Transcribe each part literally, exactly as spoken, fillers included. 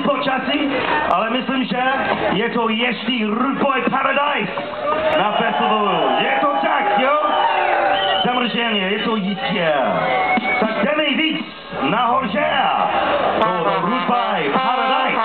počasí, ale myslím, že je to ještě Rude Boy Paradise na festivalu. Je to tak, jo? Samozřejmě, je to jistě. Tak jdeme víc nahoře. To Rude Boy Paradise.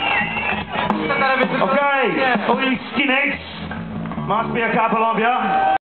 Okay, all you skinheads, must be a couple of you.